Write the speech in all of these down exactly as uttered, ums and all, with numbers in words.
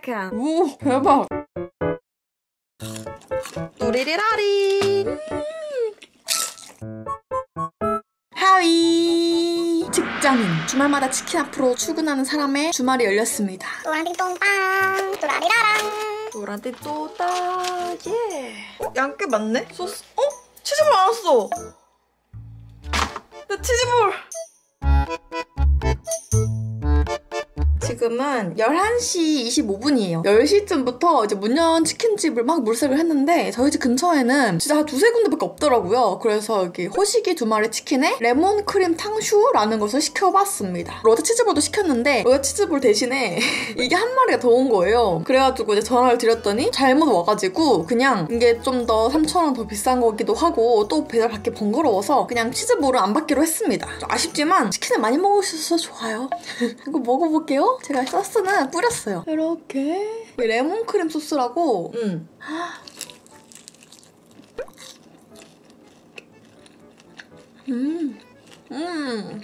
착해. 오, 대박. 우리리라리. 하위. 직장인. 주말마다 치킨 앞으로 출근하는 사람의 주말이 열렸습니다. 또라리똥빵. 또라리라랑. 또라디 또다. 예. 어? 양 꽤 많네? 소스. 어? 치즈볼 안 왔어. 내 치즈볼. 지금은 열한 시 이십오 분이에요. 열 시쯤부터 이제 문 연 치킨집을 막 물색을 했는데 저희 집 근처에는 진짜 한 두세 군데밖에 없더라고요. 그래서 여기 호식이 두 마리 치킨에 레몬 크림 탕슈라는 것을 시켜봤습니다. 로제 치즈볼도 시켰는데 로제 치즈볼 대신에 이게 한 마리가 더 온 거예요. 그래가지고 이제 전화를 드렸더니 잘못 와가지고 그냥 이게 좀 더 삼천 원 더 비싼 거기도 하고 또 배달 받기 번거로워서 그냥 치즈볼을 안 받기로 했습니다. 아쉽지만 치킨을 많이 먹으셔서 좋아요. 이거 먹어볼게요. 제가 소스는 뿌렸어요. 이렇게 레몬크림 소스라고. 음. 음. 음.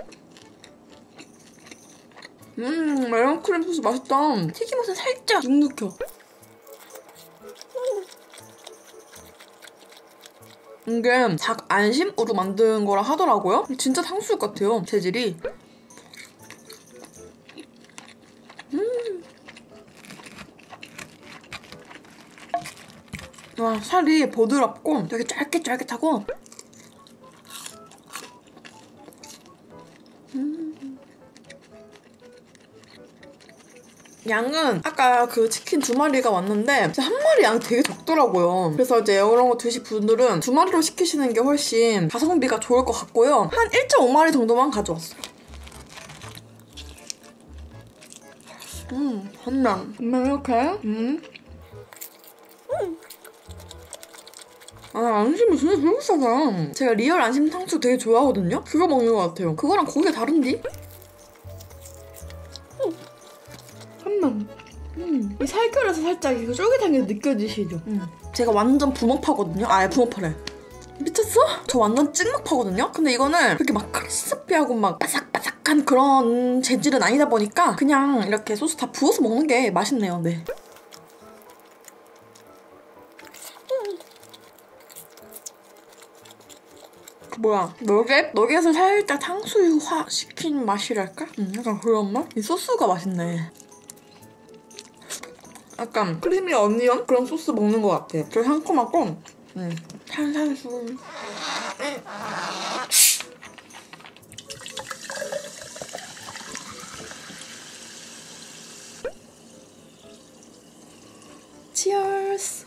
음. 레몬크림 소스 맛있다. 튀김옷은 살짝 눅눅혀. 이게 닭 안심으로 만든 거라 하더라고요. 진짜 탕수육 같아요, 재질이. 음. 와, 살이 부드럽고 되게 쫄깃쫄깃하고. 음. 양은 아까 그 치킨 두 마리가 왔는데 한 마리 양이 되게 적더라고요. 그래서 이제 이런 거 드실 분들은 두 마리로 시키시는 게 훨씬 가성비가 좋을 것 같고요. 한 일 점 오 마리 정도만 가져왔어요. 음, 한남. 이렇게. 음. 음. 아, 안심이 진짜 되게 비싸다. 제가 리얼 안심 탕수육 되게 좋아하거든요? 그거 먹는 것 같아요. 그거랑 고기가 다른디? 음. 한남. 음. 이 살결에서 살짝 이거 쫄깃한 게 느껴지시죠? 음. 제가 완전 붕어파거든요? 아, 붕어파래. 미쳤어? 저 완전 찍먹파거든요? 근데 이거는 그렇게 막 크리스피하고 막 바삭바삭한 그런 재질은 아니다 보니까 그냥 이렇게 소스 다 부어서 먹는 게 맛있네요. 네. 뭐야, 너겟? 너겟을 살짝 탕수육화 시킨 맛이랄까? 음, 약간 그런 맛? 이 소스가 맛있네. 약간 크리미 어니언? 그런 소스 먹는 것 같아. 되게 상큼하고 음, 탄산수. 치얼스.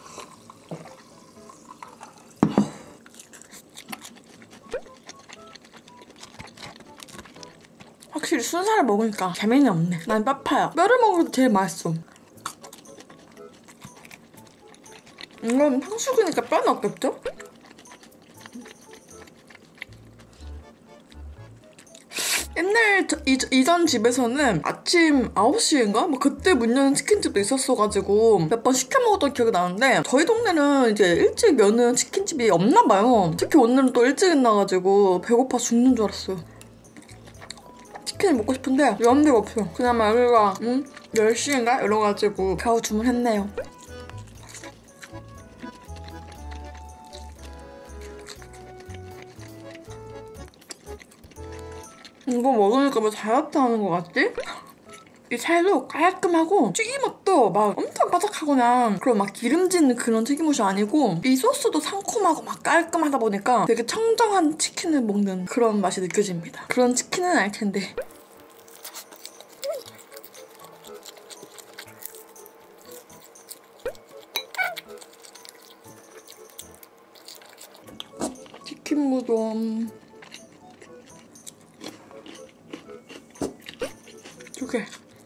확실히 순살을 먹으니까 재미는 없네. 난 뼈파야. 뼈를 먹어도 제일 맛있어. 이건 탕수육이니까 뼈는 없겠죠? 옛날 저, 이, 이전 집에서는 아침 아홉 시인가? 뭐 그때 문 여는 치킨집도 있었어가지고 몇 번 시켜 먹었던 기억이 나는데 저희 동네는 이제 일찍 여는 치킨집이 없나봐요. 특히 오늘은 또 일찍 일어나가지고 배고파 죽는 줄 알았어요. 치킨을 먹고 싶은데 여는 데가 없어요. 그나마 여기가 음? 열 시인가? 이래가지고 겨우 주문했네요. 이거 먹으니까 왜 다이어트 하는 거 같지? 이 살도 깔끔하고 튀김옷도 막 엄청 바삭하거나 그런 막 기름진 그런 튀김옷이 아니고 이 소스도 상콤하고 막 깔끔하다 보니까 되게 청정한 치킨을 먹는 그런 맛이 느껴집니다. 그런 치킨은 알 텐데. 치킨 무덤 두 개.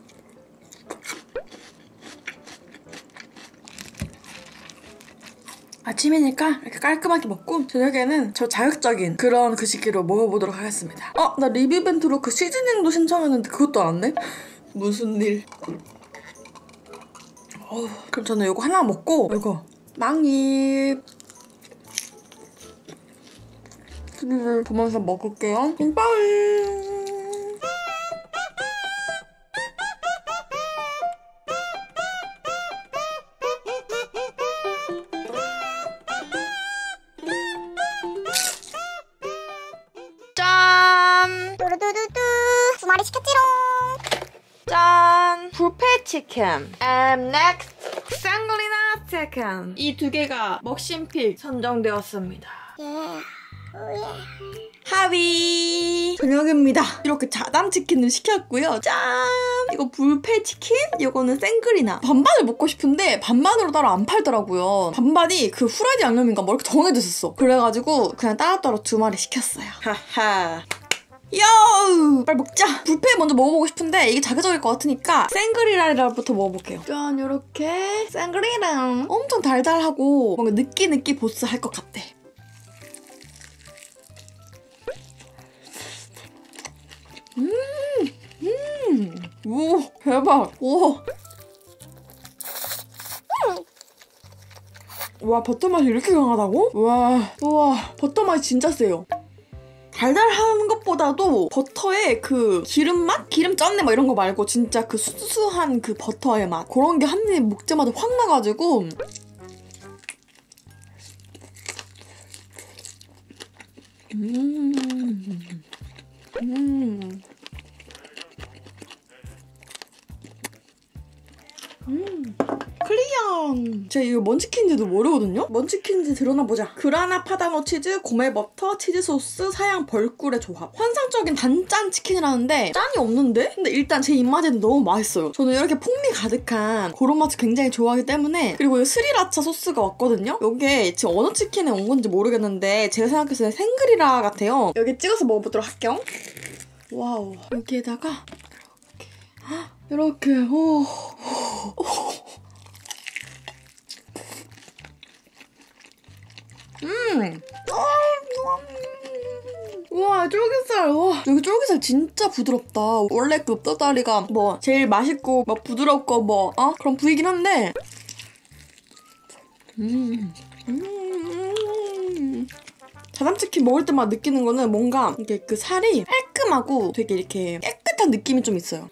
아침이니까 이렇게 깔끔하게 먹고 저녁에는 저 자극적인 그런 그식기로 먹어보도록 하겠습니다. 어? 나 리뷰 이벤트로 그 시즈닝도 신청했는데 그것도 안 왔네? 무슨 일. 어, 그럼 저는 이거 하나 먹고 이거 망입 티비를 보면서 먹을게요. 빠이. 시켰지롱. 짠! 불페 치킨. And next, 생글리나 치킨. 이 두 개가 먹심픽 선정되었습니다. 예. 오, 예. 하위 저녁입니다. 이렇게 자담치킨을 시켰고요. 짠! 이거 불페 치킨, 이거는 생그리나. 반반을 먹고 싶은데 반반으로 따로 안 팔더라고요. 반반이 그 후라이드 양념인가 뭐 이렇게 정해져 있었어. 그래가지고 그냥 따로따로 두 마리 시켰어요. 하하. 요! 빨리 먹자! 불페 먼저 먹어보고 싶은데 이게 자극적일 것 같으니까 생그리라부터 먹어볼게요. 짠! 요렇게 생그리랑 엄청 달달하고 뭔가 느끼느끼 보스 할 것 같아. 음! 음! 오! 대박! 오! 와, 버터 맛이 이렇게 강하다고? 와, 우와, 버터 맛이 진짜 세요. 달달한 것보다도 버터의 그 기름 맛? 기름 쩐내 막 이런 거 말고 진짜 그 수수한 그 버터의 맛. 그런 게 한 입 먹자마자 확 나가지고. 음. 음. 음. 클리언! 제가 이거 뭔 치킨인지도 모르거든요? 뭔 치킨인지 드러나보자. 그라나 파다노 치즈, 고메 버터, 치즈 소스, 사양 벌꿀의 조합. 환상적인 단짠 치킨이라는데 짠이 없는데? 근데 일단 제 입맛에는 너무 맛있어요. 저는 이렇게 풍미 가득한 그런 맛을 굉장히 좋아하기 때문에. 그리고 이 스리라차 소스가 왔거든요? 이게 지금 어느 치킨에 온 건지 모르겠는데 제가 생각했을 때 생그리라 같아요. 여기 찍어서 먹어보도록 할게요. 와우. 여기에다가 이렇게 이렇게 오. 오. 음! 우와, 쫄깃살. 와, 여기 쫄깃살 진짜 부드럽다. 원래 그 뼈다리가 뭐 제일 맛있고 뭐 부드럽고 뭐 어? 그런 부위긴 한데 음. 음. 자담치킨 먹을 때마다 느끼는 거는 뭔가 이게 그 살이 깔끔하고 되게 이렇게 깨끗한 느낌이 좀 있어요.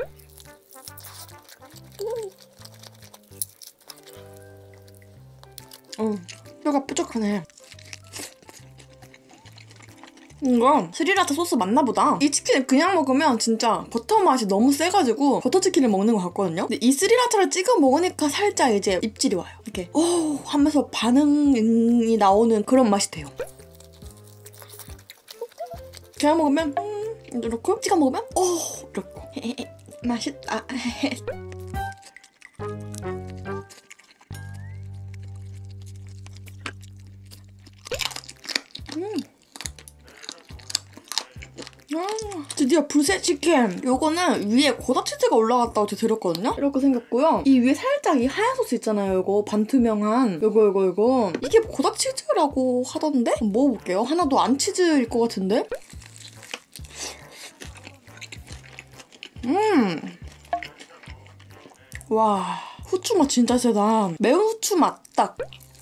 어, 뼈가 뾰족하네. 이거 스리라차 소스 맞나 보다. 이 치킨을 그냥 먹으면 진짜 버터 맛이 너무 세가지고 버터치킨을 먹는 것 같거든요. 근데 이 스리라차를 찍어 먹으니까 살짝 이제 입질이 와요. 이렇게 오 하면서 반응이 나오는 그런 맛이 돼요. 그냥 먹으면 음 이렇게 찍어 먹으면 오 이렇게 맛있다. 음. 아, 드디어 불새 치킨! 요거는 위에 고다치즈가 올라갔다고 제가 들었거든요? 이렇게 생겼고요. 이 위에 살짝 이 하얀 소스 있잖아요. 요거 반투명한 요거 요거 요거 이게 고다치즈라고 하던데? 한번 먹어볼게요. 하나도 안 치즈일 것 같은데? 음! 와, 후추 맛 진짜 세다. 매운 후추 맛 딱.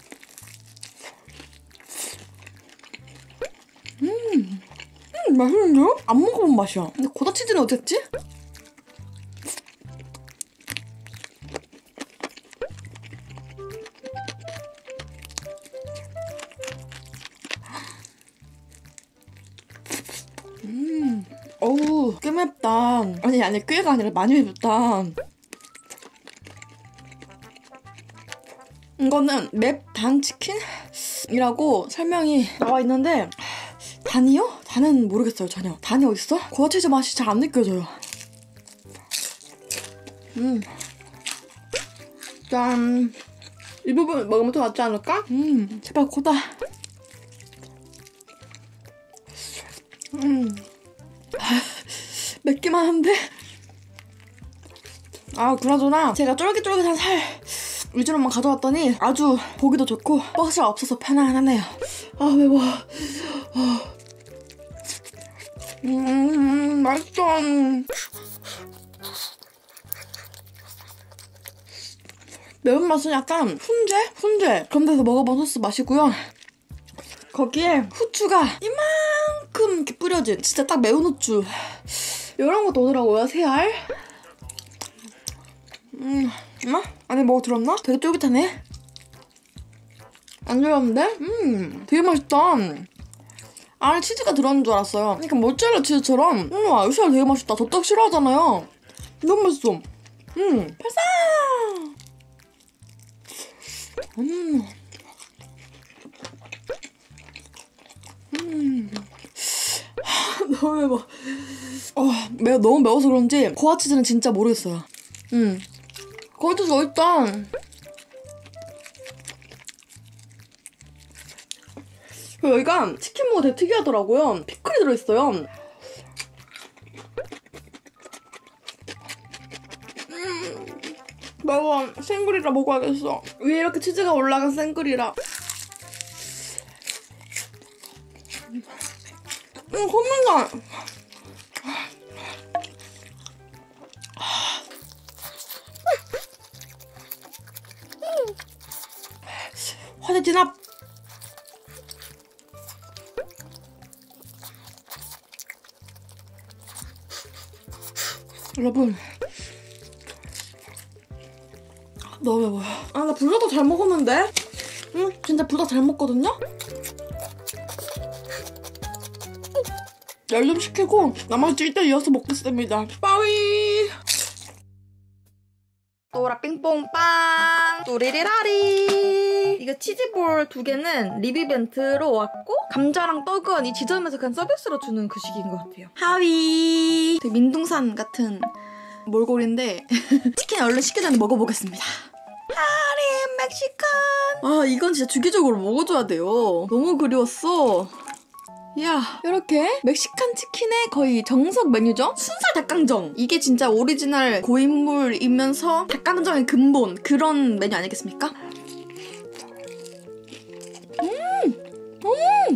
음! 음, 맛있는데요? 안 먹어본 맛이야. 근데 고다치즈는 어땠지? 음, 어우, 꽤 맵다. 아니, 아니, 꽤가 아니라 많이 맵다. 이거는 맵단 치킨이라고 설명이 나와 있는데 단이요? 단은 모르겠어요, 전혀. 단이 어딨어? 고다치즈 맛이 잘 안 느껴져요. 음. 짠. 이 부분 먹으면 더 낫지 않을까? 음, 제발 고다. 음. 맵기만 한데? 아, 그나저나 제가 쫄깃쫄깃한 살 위주로만 가져왔더니 아주 보기도 좋고 버스가 없어서 편안하네요. 아, 매워. 아. 음, 맛있어. 매운맛은 약간 훈제? 훈제 그런 데서 먹어본 소스 맛이고요. 거기에 후추가 이만큼 이렇게 뿌려진 진짜 딱 매운 후추 이런 것도 오더라고요. 세 알. 음, 엄마? 안에 뭐가 들었나? 되게 쫄깃하네. 안 들었는데? 음, 되게 맛있다. 안에 치즈가 들어있는 줄 알았어요. 그러니까 모짜렐라 치즈처럼 음, 와, 이 살 되게 맛있다. 저 떡 싫어하잖아요. 너무 맛있어. 음, 발사! 음. 음. 너무 매워. 어, 매 너무 매워서 그런지 고아 치즈는 진짜 모르겠어요. 음. 고아 치즈 어딨다. 여기가 치킨 무가 되게 특이하더라고요. 피클이 들어있어요. 음, 매워. 생굴이라 먹어야겠어. 위에 이렇게 치즈가 올라간 생굴이라. 음, 콧물나. 화제 진압. 여러분, 너무 매워요. 아, 나 불닭 잘 먹었는데? 응, 진짜 불닭 잘 먹거든요? 열름 시키고 나머지 일단 이어서 먹겠습니다. 빠위! 또라 삥뽕빵! 또리리라리! 이거 치즈볼 두 개는 리뷰벤트로 왔고 감자랑 떡은 이 지점에서 그냥 서비스로 주는 그 식인 것 같아요. 하위! 되게 민둥산 같은 몰골인데 치킨 얼른 식기 전에 먹어보겠습니다. 하리 멕시칸! 아, 이건 진짜 주기적으로 먹어줘야 돼요. 너무 그리웠어. 이야, 이렇게 멕시칸 치킨의 거의 정석 메뉴죠? 순살 닭강정! 이게 진짜 오리지널 고인물이면서 닭강정의 근본, 그런 메뉴 아니겠습니까? 음! 음! 음!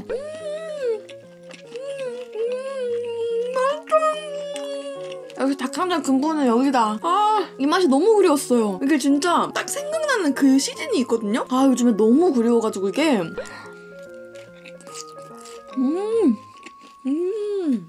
음! 맛있어! 여기 닭강정 근본은 여기다. 아, 이 맛이 너무 그리웠어요. 이게 진짜 딱 생각나는 그 시즌이 있거든요? 아, 요즘에 너무 그리워가지고 이게 음, 음.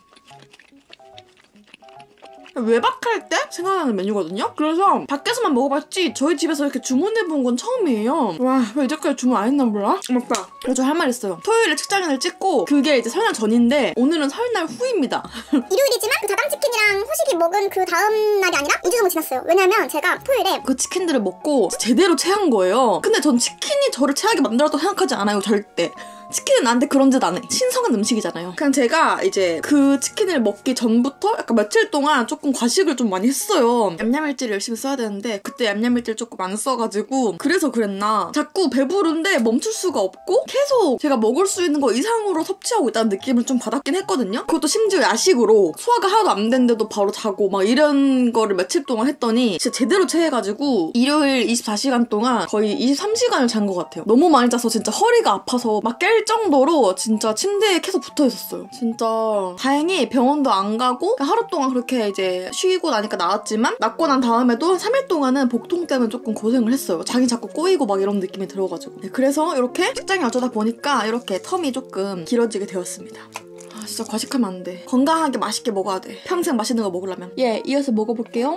외박할 때 생각나는 메뉴거든요? 그래서 밖에서만 먹어봤지 저희 집에서 이렇게 주문해본 건 처음이에요. 와, 왜 이제까지 주문 안 했나 몰라? 맞다. 그래서 할 말 있어요. 토요일에 직장인을 찍고 그게 이제 설날 전인데 오늘은 설날 후입니다. 일요일이지만 그 자당치킨이랑 후식이 먹은 그 다음 날이 아니라 이 주 정도 지났어요. 왜냐면 제가 토요일에 그 치킨들을 먹고 제대로 체한 거예요. 근데 전 치킨이 저를 체하게 만들었다고 생각하지 않아요, 절대. 치킨은 나한테 그런 짓 안 해. 신성한 음식이잖아요. 그냥 제가 이제 그 치킨을 먹기 전부터 약간 며칠 동안 조금 과식을 좀 많이 했어요. 얌얌일지를 열심히 써야 되는데 그때 얌얌일지를 조금 안 써가지고 그래서 그랬나. 자꾸 배부른데 멈출 수가 없고 계속 제가 먹을 수 있는 거 이상으로 섭취하고 있다는 느낌을 좀 받았긴 했거든요. 그것도 심지어 야식으로 소화가 하나도 안 됐는데도 바로 자고 막 이런 거를 며칠 동안 했더니 진짜 제대로 체해가지고 일요일 이십사 시간 동안 거의 이십삼 시간을 잔 것 같아요. 너무 많이 자서 진짜 허리가 아파서 막 깰 정도로 진짜 침대에 계속 붙어 있었어요. 진짜 다행히 병원도 안 가고 하루 동안 그렇게 이제 쉬고 나니까 나았지만 낫고 난 다음에도 한 삼 일 동안은 복통 때문에 조금 고생을 했어요. 장이 자꾸 꼬이고 막 이런 느낌이 들어가지고. 네, 그래서 이렇게 직장이 어쩌다 보니까 이렇게 텀이 조금 길어지게 되었습니다. 아, 진짜 과식하면 안 돼. 건강하게 맛있게 먹어야 돼. 평생 맛있는 거 먹으려면. 예, 이어서 먹어볼게요.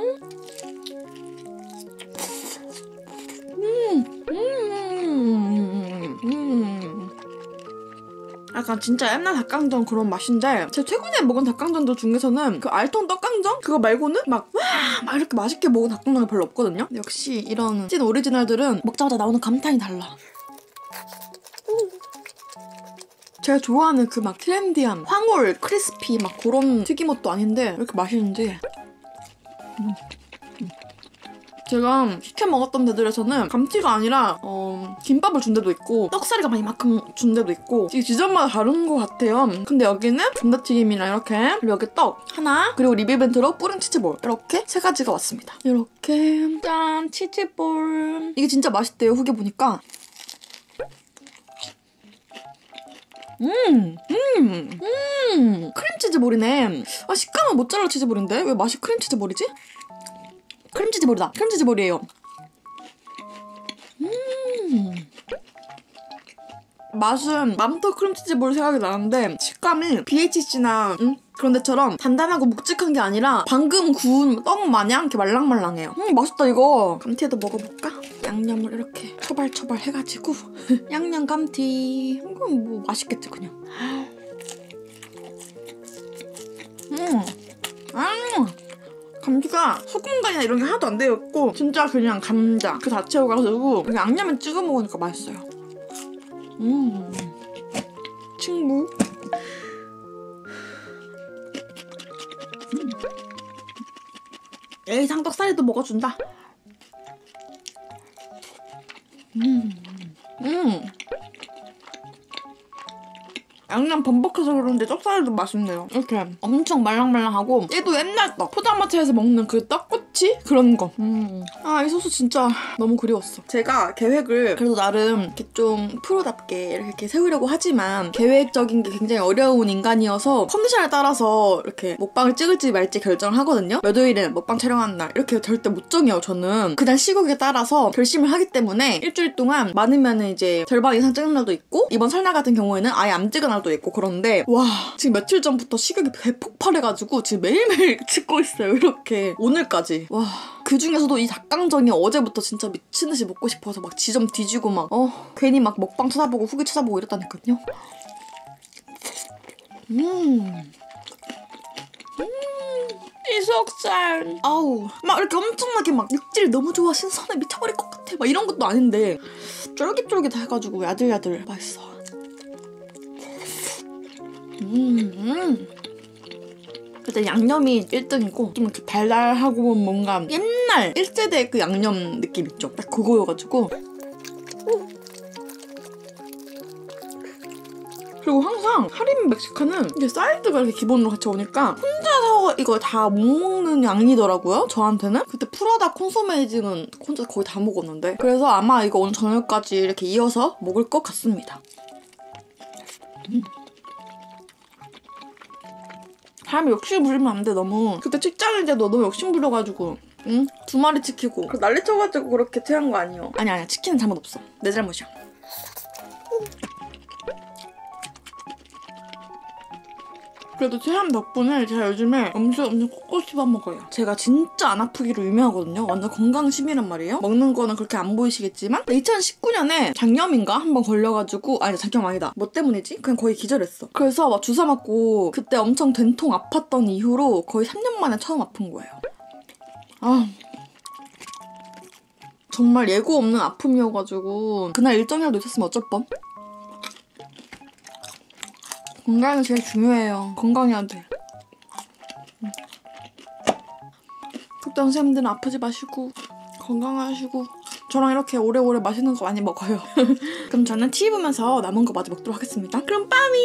음, 음, 음, 음. 약간 진짜 옛날 닭강정 그런 맛인데 제가 최근에 먹은 닭강정들 중에서는 그 알통 떡강정? 그거 말고는 막 와! 막 이렇게 맛있게 먹은 닭강정이 별로 없거든요? 역시 이런 찐 오리지널들은 먹자마자 나오는 감탄이 달라. 제가 좋아하는 그 막 트렌디한 황홀, 크리스피 막 그런 튀김옷도 아닌데 왜 이렇게 맛있는지. 음. 제가 시켜 먹었던 데들에서는 감튀가 아니라 어, 김밥을 준 데도 있고 떡사리가 막 이만큼 준 데도 있고 이게 지점마다 다른 것 같아요. 근데 여기는 감자튀김이랑 이렇게 그리고 여기 떡 하나 그리고 리뷰벤트로 뿌린 치즈볼 이렇게 세 가지가 왔습니다. 이렇게 짠! 치즈볼 이게 진짜 맛있대요. 후기 보니까. 음! 음! 음! 크림치즈볼이네. 아, 식감은 모짜렐라 치즈볼인데 왜 맛이 크림치즈볼이지? 크림치즈볼이다. 크림치즈볼이에요. 음. 맛은 맘스터 크림치즈볼 생각이 나는데 식감이 비에이치씨나 음? 그런 데처럼 단단하고 묵직한 게 아니라 방금 구운 떡 마냥 이렇게 말랑말랑해요. 음, 맛있다 이거. 감튀에도 먹어볼까? 양념을 이렇게 초발초발 해가지고 양념 감튀. 이건 뭐 맛있겠지 그냥. 음. 음. 감자가 소금간이나 이런 게 하나도 안 되어 있고 진짜 그냥 감자 그 자체여가지고 양념에 찍어 먹으니까 맛있어요. 음. 친구. 음. 에이 삼겹살도 먹어준다. 음. 음. 양념 범벅해서 그런데 떡살도 맛있네요. 이렇게 엄청 말랑말랑하고 얘도 옛날 떡! 포장마차에서 먹는 그 떡꼬치? 그런 거. 음. 아, 이 소스 진짜 너무 그리웠어. 제가 계획을 그래도 나름 이렇게 좀 프로답게 이렇게 세우려고 하지만 계획적인 게 굉장히 어려운 인간이어서 컨디션에 따라서 이렇게 먹방을 찍을지 말지 결정을 하거든요. 몇 요일에 먹방 촬영하는 날 이렇게 절대 못 정해요, 저는. 그날 시국에 따라서 결심을 하기 때문에 일주일 동안 많으면 이제 절반 이상 찍는 날도 있고 이번 설날 같은 경우에는 아예 안 찍은 날도 있고 그런데 와 지금 며칠 전부터 식욕이 대폭발해가지고 지금 매일매일 찍고 있어요. 이렇게 오늘까지. 와 그중에서도 이 닭강정이 어제부터 진짜 미친듯이 먹고 싶어서 막 지점 뒤지고 막 어 괜히 막 먹방 찾아보고 후기 찾아보고 이랬다니까요. 음. 음. 이 속살. 아우 막 이렇게 엄청나게 막 육질 너무 좋아 신선해 미쳐버릴 것 같아 막 이런 것도 아닌데 쫄깃쫄깃 해가지고 야들야들 맛있어. 음, 음. 일단 양념이 일 등이고 좀 이렇게 달달하고 뭔가 옛날 일 세대 그 양념 느낌 있죠? 딱 그거여가지고. 그리고 항상 할인 멕시칸은 이게 사이드가 이렇게 기본으로 같이 오니까 혼자서 이거 다 못 먹는 양이더라고요, 저한테는. 그때 프라다 콘소메이징은 혼자 거의 다 먹었는데 그래서 아마 이거 오늘 저녁까지 이렇게 이어서 먹을 것 같습니다. 음. 사람이 욕심 부리면 안 돼, 너무. 그때 직장일 때도 너무 욕심 부려가지고 응? 두 마리 지키고 난리 쳐가지고 그렇게 퇴한 거 아니에요. 아니 아니야 치킨은 잘못 없어. 내 잘못이야. 그래도 체험 덕분에 제가 요즘에 엄청 엄청 꼿꼿 씹어 먹어요. 제가 진짜 안 아프기로 유명하거든요. 완전 건강심이란 말이에요. 먹는 거는 그렇게 안 보이시겠지만 이천십구 년에 장염인가 한번 걸려가지고 아니 장염 아니다. 뭐 때문이지? 그냥 거의 기절했어. 그래서 막 주사 맞고 그때 엄청 된통 아팠던 이후로 거의 삼 년 만에 처음 아픈 거예요. 아 정말 예고 없는 아픔이어가지고 그날 일정이라도 있었으면 어쩔 뻔. 건강이 제일 중요해요. 건강해야 돼. 그때 선생님들은 아프지 마시고 건강하시고 저랑 이렇게 오래오래 맛있는 거 많이 먹어요. 그럼 저는 티비 보면서 남은 거 마저 먹도록 하겠습니다. 그럼 빠미!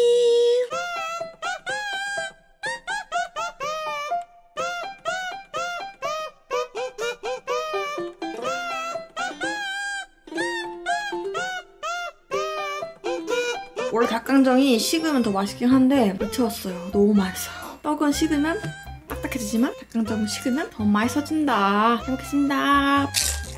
원래 닭강정이 식으면 더 맛있긴 한데 미쳐왔어요. 너무 맛있어요. 떡은 식으면 딱딱해지지만 닭강정은 식으면 더 맛있어진다. 잘 먹겠습니다.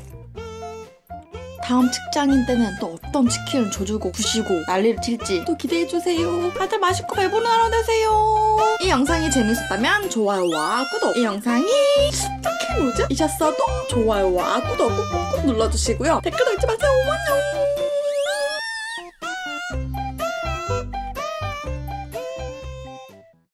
다음 직장인 때는 또 어떤 치킨을 줘주고 부시고 난리를 칠지 또 기대해주세요. 다들 맛있고 배부른 하루 되세요. 이 영상이 재밌었다면 좋아요와 구독, 이 영상이 딱히 뭐죠? 이셨어도 좋아요와 구독 꾹꾹꾹 눌러주시고요. 댓글도 잊지 마세요. 안녕.